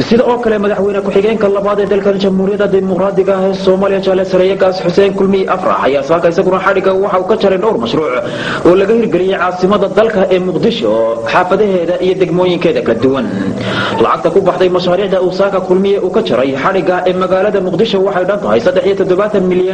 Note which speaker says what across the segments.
Speaker 1: sidoo kale madaxweyne ku-xigeenka labaad ee dalka jamhuuriyadda dimuqraadiga ah ee Soomaaliya Jale Sarayagaas Xuseen Kulmi Afrax ayaa saaka isaguna xadhiga waxa uu ka jaray dhowr mashruuc oo laga hirgeliyay caasimada dalka ee Muqdisho xaafadaheeda iyo degmooyinkeeda kala duwan lacagta ku baxday mashaariicda uu saaka Kulmi uu ka jaray xadhiga ee magaalada Muqdisho waxay dhan tahay 37 milyan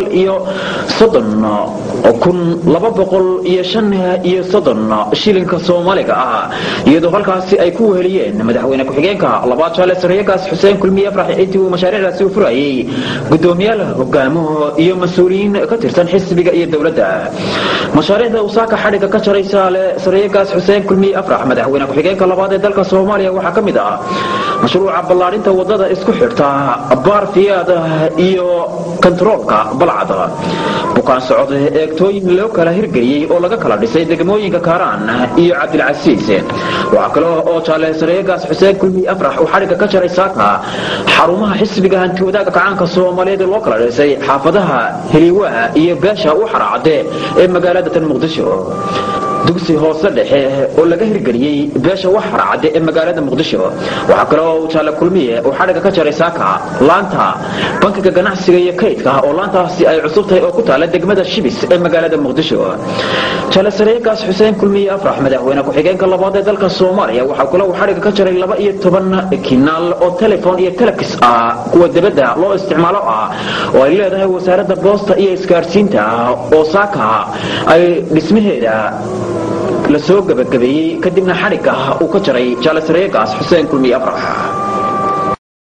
Speaker 1: 930 shilinka Soomaaliga ah iyadoo halkaasi ay ku weheliyeen madaxweyne ku-xigeenka labaad Jale Sarayagaas Xuseen Kulmi Afrax intii uu mashaariicdaasi u furayay gudoomiyaha hogaamaha iyo mas'uuliyiin ka tirsan xisbiga iyo dawladda mashaariicda uu saaka xadhiga ka jaray Sarayagaas Xuseen Kulmi Afrax madaxweyne ku-xigeenka labaad ee dalka Soomaaliya waxa kamid ah mashruuca ballaarinta wadada isku xirta Baarfiyaad iyo kontaroolka Balcad bukaan socod eegtooyin loo kala hirgeliyay oo laga kala dhisay degmooyinka Kaaraan iyo Cabdilcasiis waxa kale oo Jale Sarayagaas Xuseen Kulmi Afrax uu xadhiga ka jaray saaka xarumaha xisbiga hanti wadaagga kacaanka Soomaaliyeed loo kala dhisay xaafadaha Heliwaa iyo Beesha u xaraacade ee magaalada Muqdisho dugsi hoose dhexe oo laga hirgeliyay Beesha wax xaraacade ee magaalada Muqdisho waxa kale oo Jale Kulmi uu xadhiga ka jaray saaka laanta bankiga ganacsiga iyo kaydka oo laantaasi ay cusub tahay oo ku taala degmada Shibis ee magaalada Muqdisho Jale Sarayagaas Xuseen Kulmi Afrax madaxweyne ku-xigeenka labaad ee dalka Soomaaliya waxa kale oo xadhiga ka jaray 12 kinaal oo telefoon iyo telex ah kuwa dibadda loo isticmaalo oo ay leedahay wasaaradda boosta iyo isgaarsiinta oo saaka ay dhismaheeda la soo gabagabeeyay kadibna xadhiga uu ka jaray Jale Sarayagaas Xuseen Kulmi Afrax